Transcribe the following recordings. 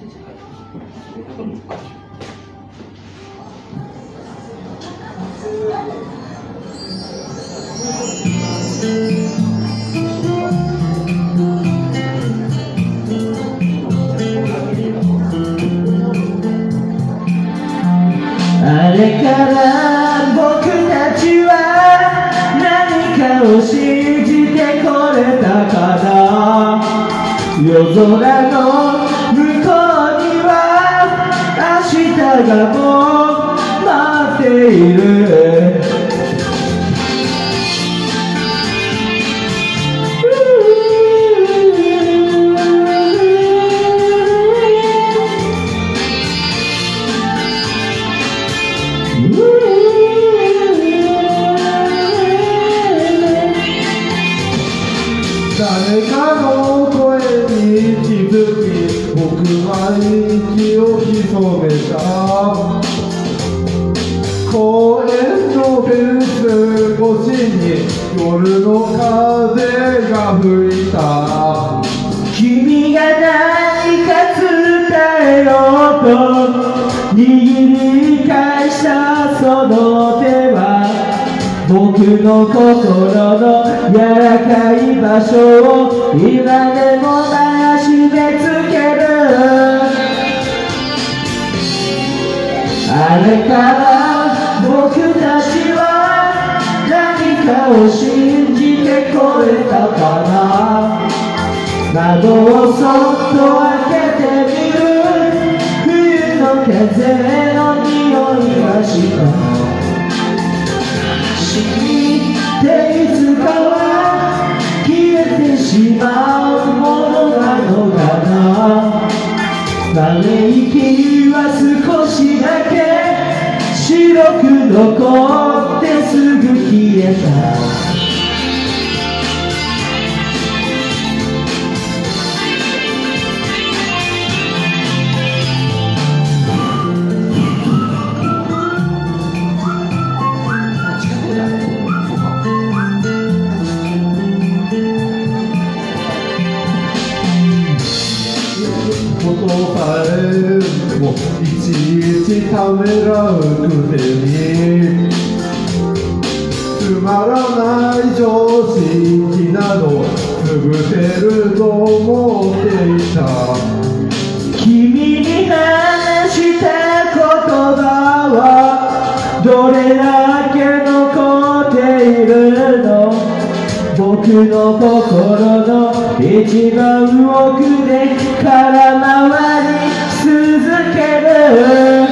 あれから僕たちは何かを信じてこれたかな。夜空の向こうには明日がもう待っている。 誰かの声に気づき、僕は息を潜めた。公園のフェンス越しに夜の風が吹いた。 君が何か伝えようと握り返したその手は、僕の心の柔らかい場所を今でも締め付ける。あれから僕たちは何かを信じてこれたかな。窓をそっと開けてみる。冬の風の匂いがした。いつかは消えてしまうものなのかな。ため息は少しだけ白く残ってすぐ消えた。 ことさえもいちいちためらうくせに、つまらない常識などすぐてると思っていた。 君に話した言葉はどれだけ残っているの。僕の心の一番奥で空回り続ける。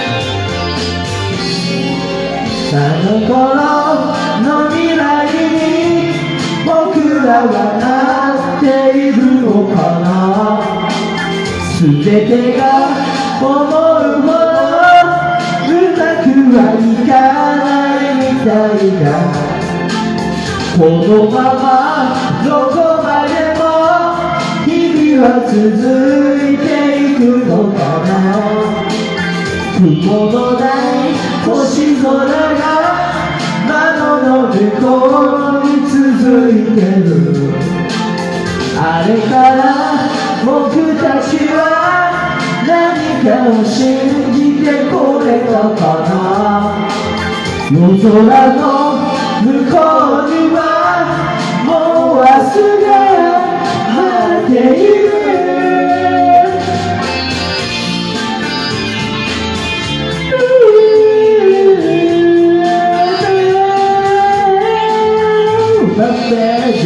あの頃の未来に僕らはなっているのかな。全てが思うほどうまくはいかないみたいだ。このままどこまでも日々は続いていくのかな。雲のない星空が窓の向こうに続いてる。あれから僕たちは何かを信じてこれたかな。夜空の向こうにはもう明日が待っている。待って